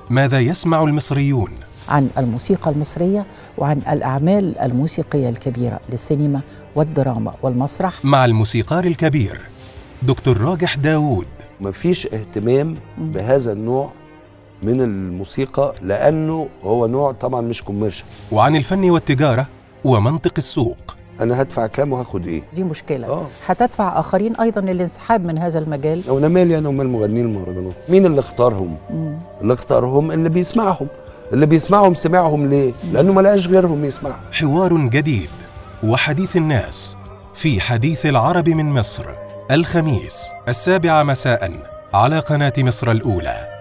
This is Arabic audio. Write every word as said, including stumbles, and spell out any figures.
ماذا يسمع المصريون؟ عن الموسيقى المصرية وعن الأعمال الموسيقية الكبيرة للسينما والدراما والمسرح مع الموسيقار الكبير دكتور راجح داوود. مفيش اهتمام بهذا النوع من الموسيقى لأنه هو نوع طبعا مش كوميرشال. وعن الفن والتجارة ومنطق السوق. أنا هدفع كام وهاخد إيه؟ دي مشكلة. آه. هتدفع آخرين أيضا للانسحاب من هذا المجال. لو أنا مالي أنا ومال مغنيين المهرجانات؟ مين اللي اختارهم؟ مم. اللي اختارهم اللي بيسمعهم، اللي بيسمعهم سمعهم ليه؟ لأنه ما لقاش غيرهم يسمعهم. حوار جديد وحديث الناس في حديث العرب من مصر، الخميس السابعة مساء على قناة مصر الأولى.